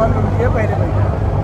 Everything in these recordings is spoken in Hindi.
बाद रुकती है पहले भाई।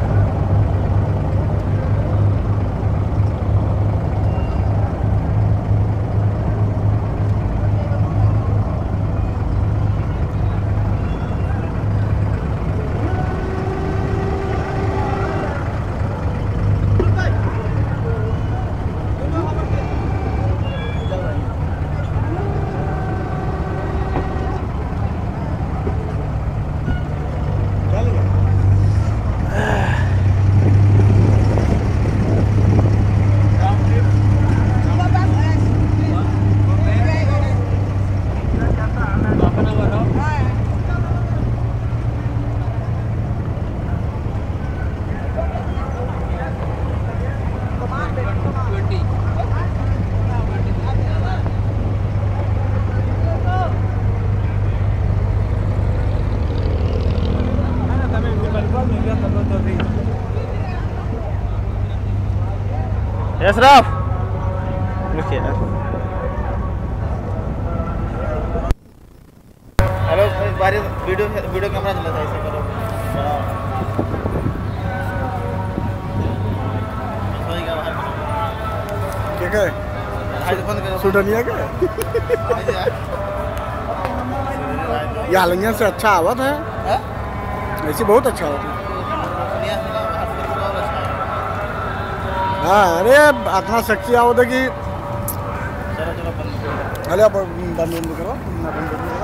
अशरफ हेलो बारी वीडियो कैमरा चला था ऐसे करो ठीक है सुडनिया का ये हालिया से अच्छा आवत है ऐसे बहुत अच्छा होता है। हाँ अरे इतना सेक्सी आवत है कि चलो बंद करो।